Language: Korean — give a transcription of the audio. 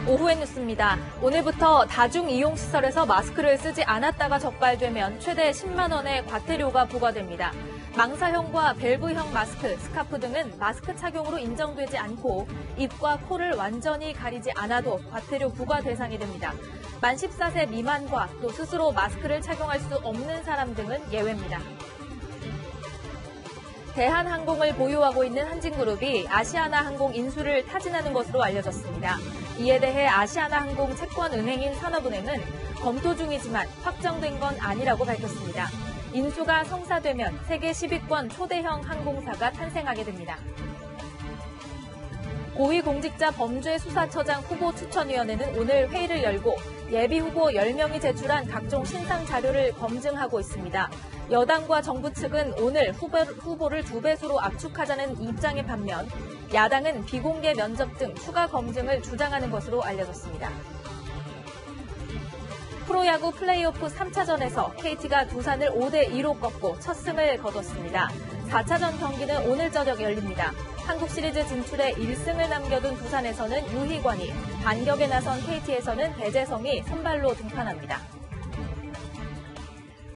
오후의 뉴스입니다. 오늘부터 다중이용시설에서 마스크를 쓰지 않았다가 적발되면 최대 10만 원의 과태료가 부과됩니다. 망사형과 밸브형 마스크, 스카프 등은 마스크 착용으로 인정되지 않고 입과 코를 완전히 가리지 않아도 과태료 부과 대상이 됩니다. 만 14세 미만과 또 스스로 마스크를 착용할 수 없는 사람 등은 예외입니다. 대한항공을 보유하고 있는 한진그룹이 아시아나항공 인수를 타진하는 것으로 알려졌습니다. 이에 대해 아시아나항공 채권은행인 산업은행은 검토 중이지만 확정된 건 아니라고 밝혔습니다. 인수가 성사되면 세계 10위권 초대형 항공사가 탄생하게 됩니다. 고위공직자 범죄수사처장 후보추천위원회는 오늘 회의를 열고 예비후보 10명이 제출한 각종 신상 자료를 검증하고 있습니다. 여당과 정부 측은 오늘 후보를 2배수로 압축하자는 입장의 반면 야당은 비공개 면접 등 추가 검증을 주장하는 것으로 알려졌습니다. 프로야구 플레이오프 3차전에서 KT가 두산을 5대2로 꺾고 첫 승을 거뒀습니다. 4차전 경기는 오늘 저녁 열립니다. 한국 시리즈 진출에 1승을 남겨둔 두산에서는 유희관이, 반격에 나선 KT에서는 배재성이 선발로 등판합니다.